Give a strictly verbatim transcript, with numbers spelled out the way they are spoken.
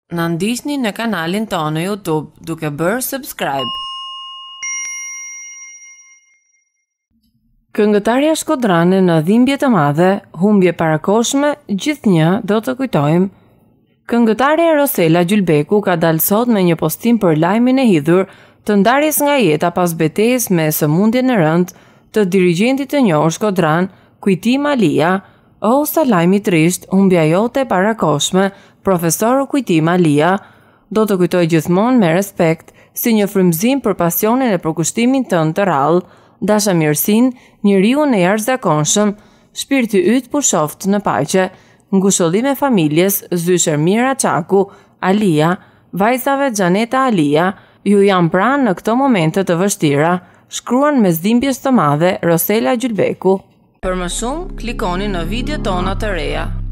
Na ndiqni në kanalin tonë në YouTube duke bërë subscribe. Këngëtarja shkodrane në dhimbje të madhe, humbje parakoshme, gjithnjë do të kujtojmë. Këngëtarja Rosela Gjylbeku ka dalë sot me një postim për lajmin e hidhur të ndarjes nga jeta pas betejës me sëmundjen e rëndë të dirigjentit të njohur shkodran, Kujtim Alia. O, sa lajmi trisht, humbja jote parakoshme, profesoru Kujtim Alia, do të kujtoj gjithmonë me respekt, si një frymëzim për pasionin e përkushtimin tënd të rrallë, dashamirësinë, njeriu në jashtëzakonshëm, shpirti yt pushoft në paqe, ngushëllim e familjes, Zysher Mira Çaku, Alia, vajzave Xhaneta Alia, ju jam pranë në këto momente të vështira, shkruan me dhimbjes të madhe Rosela Gjylbeku. Për më shumë, klikoni në video tona të reja.